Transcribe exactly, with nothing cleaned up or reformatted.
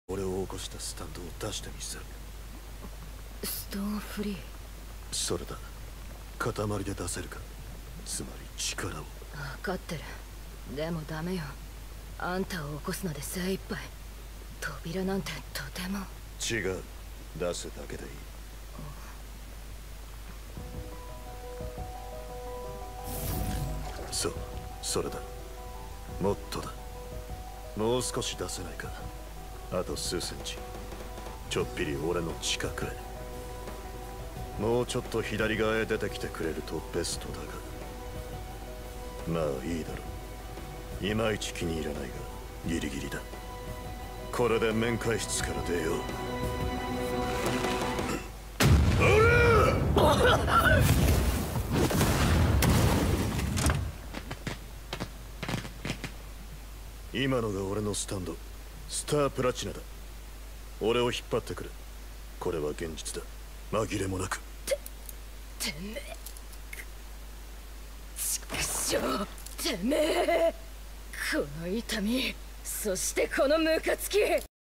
俺を起こしたスタンドを出してみせる。 ストーンフリー。 それだ。塊で出せるか。つまり力を。 分かってる。でもダメよ。あんたを起こすので精一杯。扉なんてとても。 違う。出すだけでいい。そう、それだ。もっとだ。もう少し出せないか。あと数センチ。ちょっぴり俺の近くへ。もうちょっと左側へ出てきてくれるとベストだが。まあいいだろう。いまいち気に入らないがギリギリだ。これで面会室から出よう。今のが俺のスタンド、スタープラチナだ。俺を引っ張ってくれ。これは現実だ。紛れもなく。 て、てめえ。ちくしょう、てめえ。この痛み、そしてこのムカつき。